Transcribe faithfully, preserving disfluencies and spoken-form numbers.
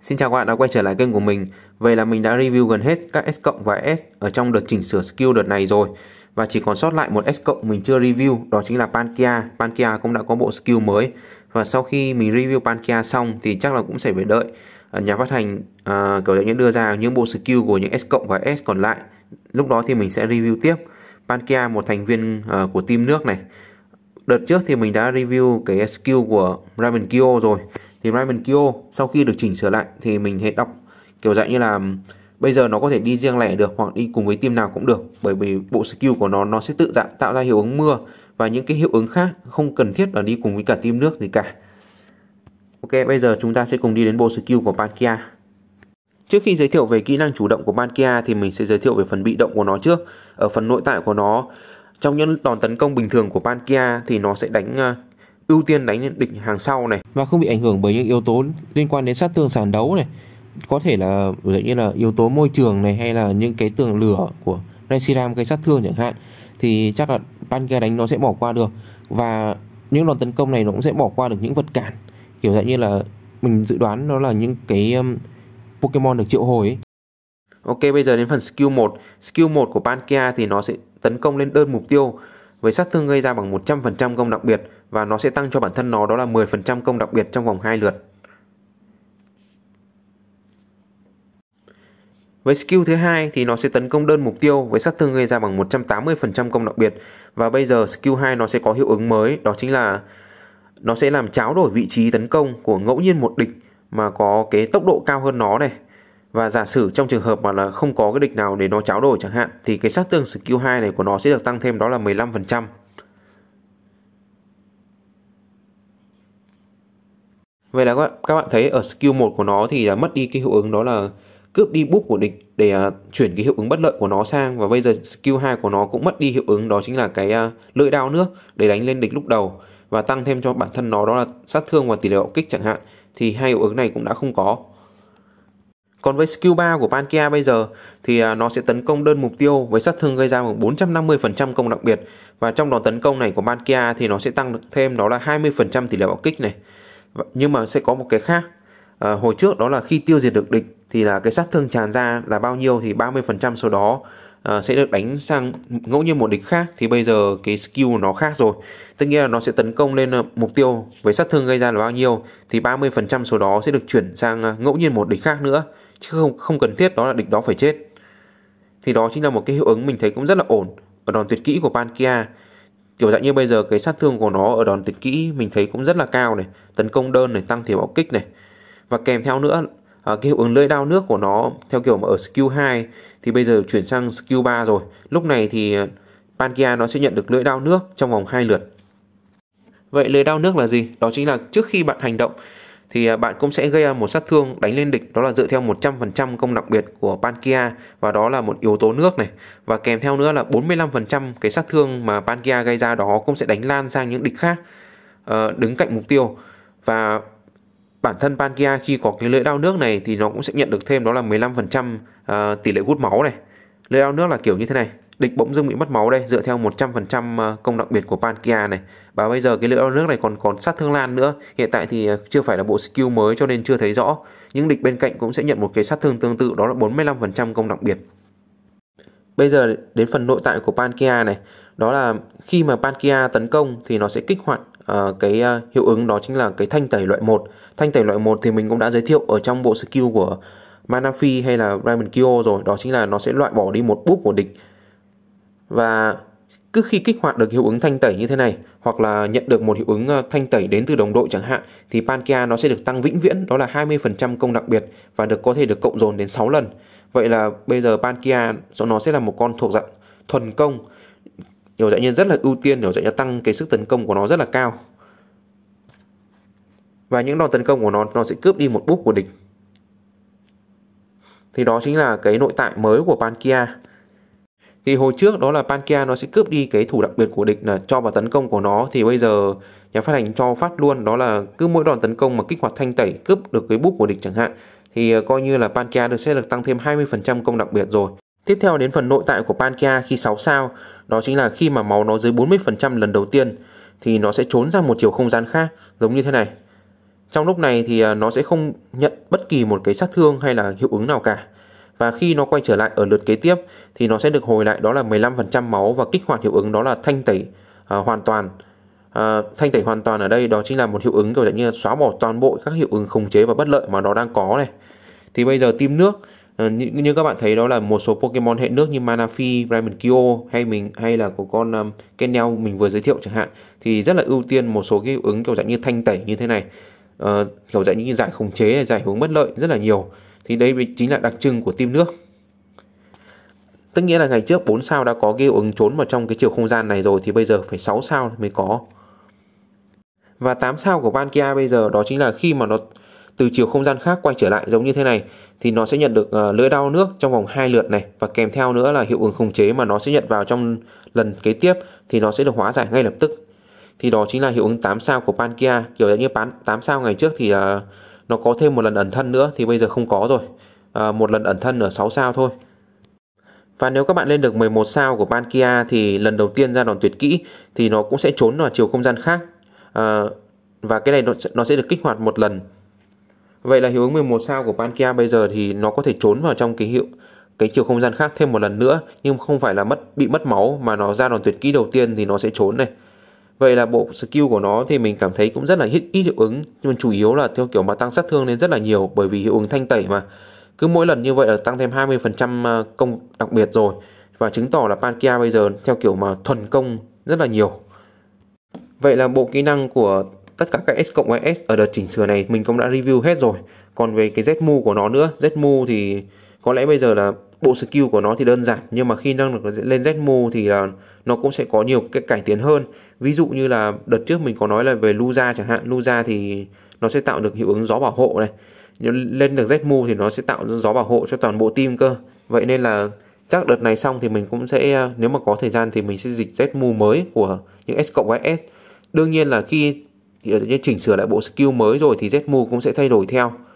Xin chào các bạn đã quay trở lại kênh của mình. Vậy là mình đã review gần hết các S cộng và S ở trong đợt chỉnh sửa skill đợt này rồi. Và chỉ còn sót lại một S cộng mình chưa review, đó chính là Pankia. Pankia cũng đã có bộ skill mới. Và sau khi mình review Pankia xong thì chắc là cũng sẽ phải đợi nhà phát hành uh, kiểu như đưa ra những bộ skill của những S cộng và S còn lại. Lúc đó thì mình sẽ review tiếp. Pankia một thành viên uh, của team nước này. Đợt trước thì mình đã review cái skill của Ramen Kyo rồi. Thì Ramen Kyo sau khi được chỉnh sửa lại thì mình thấy đọc kiểu dạng như là bây giờ nó có thể đi riêng lẻ được hoặc đi cùng với team nào cũng được, bởi vì bộ skill của nó nó sẽ tự dạng tạo ra hiệu ứng mưa và những cái hiệu ứng khác không cần thiết là đi cùng với cả team nước gì cả. Ok, bây giờ chúng ta sẽ cùng đi đến bộ skill của Pankia. Trước khi giới thiệu về kỹ năng chủ động của Pankia thì mình sẽ giới thiệu về phần bị động của nó trước. Ở phần nội tại của nó, trong những đòn tấn công bình thường của Pankia thì nó sẽ đánh uh, ưu tiên đánh địch hàng sau này và không bị ảnh hưởng bởi những yếu tố liên quan đến sát thương sàn đấu này, có thể là như là yếu tố môi trường này hay là những cái tường lửa của Reshiram gây sát thương chẳng hạn, thì chắc là Pankia đánh nó sẽ bỏ qua được. Và những đòn tấn công này nó cũng sẽ bỏ qua được những vật cản, kiểu dạng như là mình dự đoán nó là những cái um, Pokemon được triệu hồi ấy. Ok, bây giờ đến phần skill một. Skill một của Pankia thì nó sẽ tấn công lên đơn mục tiêu với sát thương gây ra bằng một trăm phần trăm công đặc biệt, và nó sẽ tăng cho bản thân nó đó là mười phần trăm công đặc biệt trong vòng hai lượt. Với skill thứ hai thì nó sẽ tấn công đơn mục tiêu với sát thương gây ra bằng một trăm tám mươi phần trăm công đặc biệt. Và bây giờ skill hai nó sẽ có hiệu ứng mới, đó chính là nó sẽ làm tráo đổi vị trí tấn công của ngẫu nhiên một địch mà có cái tốc độ cao hơn nó này. Và giả sử trong trường hợp mà là không có cái địch nào để nó tráo đổi chẳng hạn, thì cái sát thương skill hai này của nó sẽ được tăng thêm đó là mười lăm phần trăm. Vậy là các bạn thấy ở skill một của nó thì mất đi cái hiệu ứng đó là cướp đi búp của địch để uh, chuyển cái hiệu ứng bất lợi của nó sang. Và bây giờ skill hai của nó cũng mất đi hiệu ứng, đó chính là cái uh, lưỡi đao nước để đánh lên địch lúc đầu và tăng thêm cho bản thân nó đó là sát thương và tỷ lệ bạo kích chẳng hạn. Thì hai hiệu ứng này cũng đã không có. Còn với skill ba của Pankia bây giờ thì uh, nó sẽ tấn công đơn mục tiêu với sát thương gây ra bằng bốn trăm năm mươi phần trăm công đặc biệt. Và trong đòn tấn công này của Pankia thì nó sẽ tăng được thêm đó là hai mươi phần trăm tỷ lệ bạo kích này. Nhưng mà sẽ có một cái khác. À, hồi trước đó là khi tiêu diệt được địch thì là cái sát thương tràn ra là bao nhiêu thì ba mươi phần trăm số đó à, sẽ được đánh sang ngẫu nhiên một địch khác. Thì bây giờ cái skill nó khác rồi, tức nghĩa là nó sẽ tấn công lên mục tiêu với sát thương gây ra là bao nhiêu thì ba mươi phần trăm số đó sẽ được chuyển sang ngẫu nhiên một địch khác nữa, chứ không, không cần thiết đó là địch đó phải chết. Thì đó chính là một cái hiệu ứng mình thấy cũng rất là ổn ở đòn tuyệt kỹ của Pankia. Kiểu dạng như bây giờ cái sát thương của nó ở đòn tuyệt kỹ mình thấy cũng rất là cao này, tấn công đơn này, tăng thiểu bạo kích này. Và kèm theo nữa cái hiệu ứng lưỡi đao nước của nó theo kiểu mà ở skill hai thì bây giờ chuyển sang skill ba rồi. Lúc này thì Pankia nó sẽ nhận được lưỡi đao nước trong vòng hai lượt. Vậy lưỡi đao nước là gì? Đó chính là trước khi bạn hành động thì bạn cũng sẽ gây ra một sát thương đánh lên địch, đó là dựa theo một trăm phần trăm công đặc biệt của Pankia, và đó là một yếu tố nước này. Và kèm theo nữa là bốn mươi lăm phần trăm cái sát thương mà Pankia gây ra đó cũng sẽ đánh lan sang những địch khác uh, đứng cạnh mục tiêu. Và bản thân Pankia khi có cái lưỡi đao nước này thì nó cũng sẽ nhận được thêm đó là mười lăm phần trăm uh, tỷ lệ hút máu này. Lưỡi đao nước là kiểu như thế này, địch bỗng dưng bị mất máu đây, dựa theo một trăm phần trăm công đặc biệt của Pankia này. Và bây giờ cái lưỡi đao nước này còn còn sát thương lan nữa. Hiện tại thì chưa phải là bộ skill mới cho nên chưa thấy rõ. Những địch bên cạnh cũng sẽ nhận một cái sát thương tương tự, đó là bốn mươi lăm phần trăm công đặc biệt. Bây giờ đến phần nội tại của Pankia này, đó là khi mà Pankia tấn công thì nó sẽ kích hoạt uh, cái uh, hiệu ứng, đó chính là cái thanh tẩy loại một. Thanh tẩy loại một thì mình cũng đã giới thiệu ở trong bộ skill của Manaphy hay là Ramen Kyo rồi, đó chính là nó sẽ loại bỏ đi một búp của địch. Và cứ khi kích hoạt được hiệu ứng thanh tẩy như thế này, hoặc là nhận được một hiệu ứng thanh tẩy đến từ đồng đội chẳng hạn, thì Pankia nó sẽ được tăng vĩnh viễn, đó là hai mươi phần trăm công đặc biệt và được có thể được cộng dồn đến sáu lần. Vậy là bây giờ Pankia nó sẽ là một con thuộc dạng thuần công, kiểu dạng như rất là ưu tiên, kiểu dạng như tăng cái sức tấn công của nó rất là cao. Và những đòn tấn công của nó nó sẽ cướp đi một búp của địch. Thì đó chính là cái nội tại mới của Pankia. Thì hồi trước đó là Pankia nó sẽ cướp đi cái thủ đặc biệt của địch là cho vào tấn công của nó. Thì bây giờ nhà phát hành cho phát luôn, đó là cứ mỗi đòn tấn công mà kích hoạt thanh tẩy cướp được cái búp của địch chẳng hạn, thì coi như là Pankia được sẽ được tăng thêm hai mươi phần trăm công đặc biệt rồi. Tiếp theo đến phần nội tại của Pankia khi sáu sao, đó chính là khi mà máu nó dưới bốn mươi phần trăm lần đầu tiên thì nó sẽ trốn ra một chiều không gian khác giống như thế này. Trong lúc này thì à, nó sẽ không nhận bất kỳ một cái sát thương hay là hiệu ứng nào cả. Và khi nó quay trở lại ở lượt kế tiếp thì nó sẽ được hồi lại đó là mười lăm phần trăm máu và kích hoạt hiệu ứng đó là thanh tẩy à, hoàn toàn. À, thanh tẩy hoàn toàn ở đây đó chính là một hiệu ứng kiểu như là xóa bỏ toàn bộ các hiệu ứng khống chế và bất lợi mà nó đang có này. Thì bây giờ team nước à, như, như các bạn thấy đó là một số Pokemon hệ nước như Manaphy, Raimenkyo hay mình hay là của con um, Kenel mình vừa giới thiệu chẳng hạn, thì rất là ưu tiên một số cái hiệu ứng kiểu dạng như thanh tẩy như thế này. Uh, kiểu dạng như giải khống chế, giải hướng bất lợi rất là nhiều. Thì đây chính là đặc trưng của team nước. Tức nghĩa là ngày trước bốn sao đã có cái hiệu ứng trốn vào trong cái chiều không gian này rồi, thì bây giờ phải sáu sao mới có. Và tám sao của Palkia bây giờ đó chính là khi mà nó từ chiều không gian khác quay trở lại giống như thế này thì nó sẽ nhận được uh, lưỡi đao nước trong vòng hai lượt này, và kèm theo nữa là hiệu ứng khống chế mà nó sẽ nhận vào trong lần kế tiếp thì nó sẽ được hóa giải ngay lập tức. Thì đó chính là hiệu ứng tám sao của Palkia. Kiểu như tám sao ngày trước thì uh, nó có thêm một lần ẩn thân nữa, thì bây giờ không có rồi. Uh, một lần ẩn thân ở sáu sao thôi. Và nếu các bạn lên được mười một sao của Palkia thì lần đầu tiên ra đòn tuyệt kỹ thì nó cũng sẽ trốn vào chiều không gian khác. À, và cái này nó sẽ, nó sẽ được kích hoạt một lần. Vậy là hiệu ứng mười một sao của Palkia bây giờ thì nó có thể trốn vào trong cái hiệu cái chiều không gian khác thêm một lần nữa, nhưng không phải là mất bị mất máu mà nó ra đòn tuyệt kỹ đầu tiên thì nó sẽ trốn này. Vậy là bộ skill của nó thì mình cảm thấy cũng rất là ít, ít hiệu ứng, nhưng chủ yếu là theo kiểu mà tăng sát thương lên rất là nhiều, bởi vì hiệu ứng thanh tẩy mà. Cứ mỗi lần như vậy là tăng thêm hai mươi phần trăm công đặc biệt rồi. Và chứng tỏ là Palkia bây giờ theo kiểu mà thuần công rất là nhiều. Vậy là bộ kỹ năng của tất cả các S cộng và S ở đợt chỉnh sửa này mình cũng đã review hết rồi. Còn về cái Z-Move của nó nữa, Z-Move thì có lẽ bây giờ là bộ skill của nó thì đơn giản, nhưng mà khi nâng được lên Z-Move thì là nó cũng sẽ có nhiều cái cải tiến hơn. Ví dụ như là đợt trước mình có nói là về Lugia chẳng hạn, Lugia thì nó sẽ tạo được hiệu ứng gió bảo hộ này. Lên được Z-Move thì nó sẽ tạo ra gió bảo hộ cho toàn bộ team cơ. Vậy nên là chắc đợt này xong thì mình cũng sẽ, nếu mà có thời gian thì mình sẽ dịch Z-Move mới của những S cộng và S. Đương nhiên là khi chỉnh sửa lại bộ skill mới rồi thì Z-Move cũng sẽ thay đổi theo.